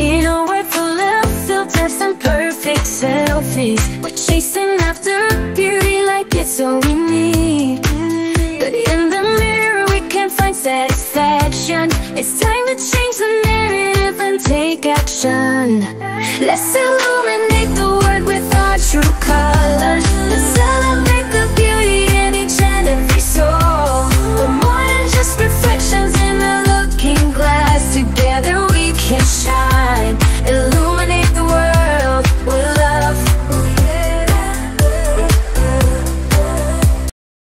In a world full of filters and perfect selfies, we're chasing after beauty like it's all we need. But in the mirror we can't find satisfaction. It's time to change the narrative and take action. Let's